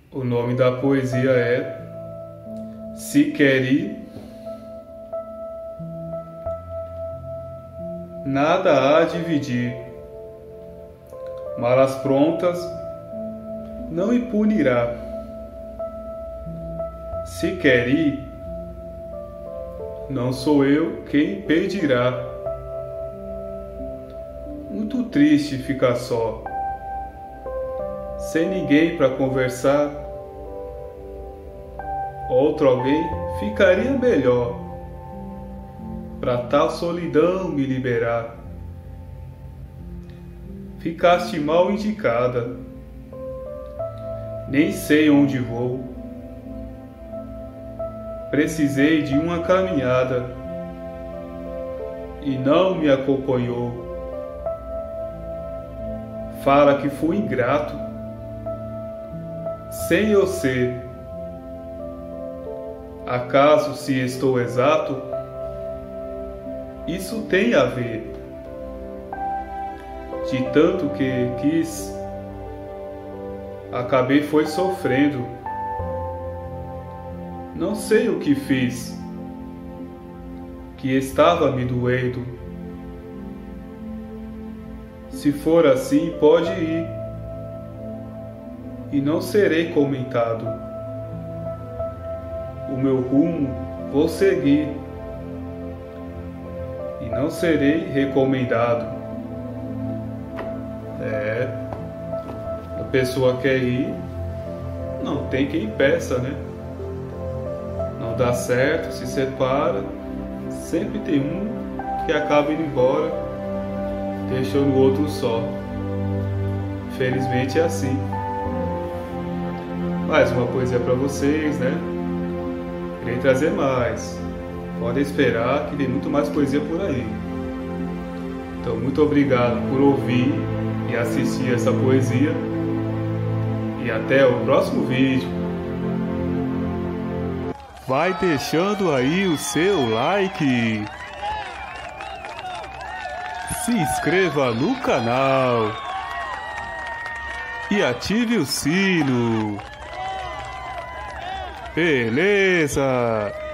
O nome da poesia é Se Quer Ir, nada há a dividir, malas prontas não impunirá. Se quer ir, não sou eu quem impedirá. Muito triste ficar só, sem ninguém para conversar. Outro alguém ficaria melhor, para tal solidão me liberar. Ficaste mal indicada, nem sei onde vou. Precisei de uma caminhada e não me acompanhou. Fala que fui ingrato, sem eu ser. Acaso se estou exato, isso tem a ver. De tanto que quis, acabei foi sofrendo. Não sei o que fiz, que estava me doendo. Se for assim, pode ir, e não serei comentado. O meu rumo vou seguir, e não serei recomendado. A pessoa quer ir, não tem quem peça, né? Não dá certo, se separa, sempre tem um que acaba indo embora, deixando o outro só. Felizmente é assim. Mais uma poesia para vocês, né? Irei trazer mais. Podem esperar que tem muito mais poesia por aí. Então, muito obrigado por ouvir e assistir essa poesia. E até o próximo vídeo. Vai deixando aí o seu like. Se inscreva no canal. E ative o sino. Beleza!